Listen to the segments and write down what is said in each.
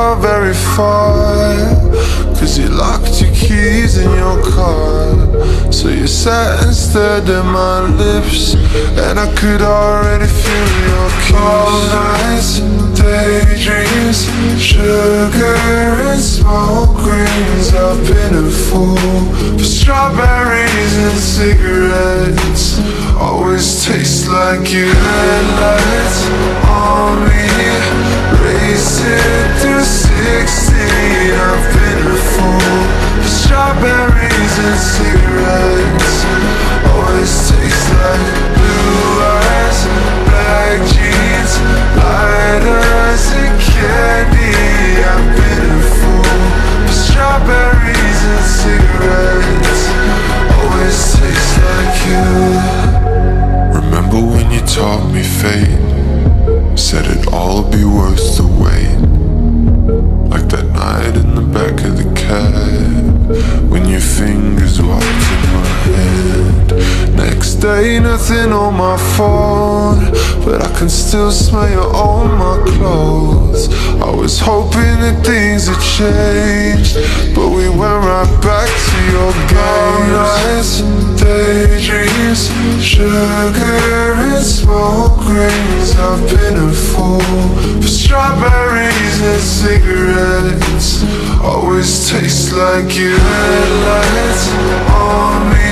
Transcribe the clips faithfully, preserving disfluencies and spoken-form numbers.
go very far, cause you locked your keys in your car. So you sat and stared at my lips, and I could already feel your kiss. All nights, daydreams, sugar and smoke rings. I've been a fool for strawberries and cigarettes. Always taste like you. Headlights on me, racing through sixteen. I've been a fool for strawberries and cigarettes. Always taste like blue eyes, black jeans, lighters and candy. I've been a fool for strawberries and cigarettes. Always taste like you. Remember when you taught me fate, said it'd all be worth the wait. Like that night in the back of the cab, when your fingers walked in my hand. Next day, nothing on my phone, but I can still smell you on my clothes. I was hoping that things had changed, but we went right back to your game. Nights, daydreams, sugar and smoke rings. I've been a fool for strawberries and cigarettes. Always taste like you. Headlights on me,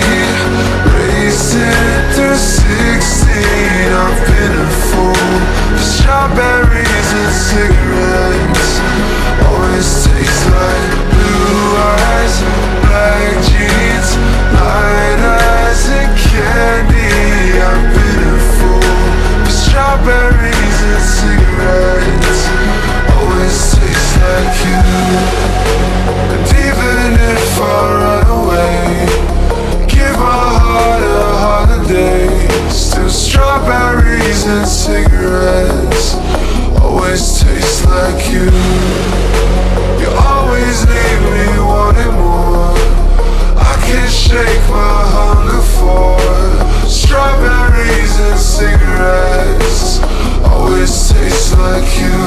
racing through sixteen. I've been a fool for strawberries and cigarettes. Always taste like blue eyes, black jeans, light eyes and candy. I've been a fool for strawberries and cigarettes. Always taste like you. And even if I run away, give my heart a holiday, still strawberries and cigarettes. Always taste like you. You always leave me wanting more. I can't shake my hunger for strawberries and cigarettes. Always taste like you.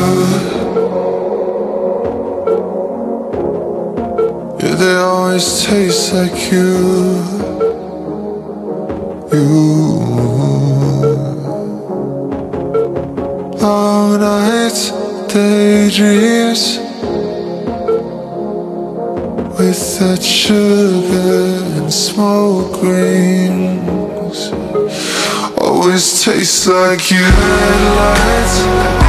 Yeah, they always taste like you. You. Long nights, daydreams, with that sugar and smoke rings. Always tastes like you. Headlights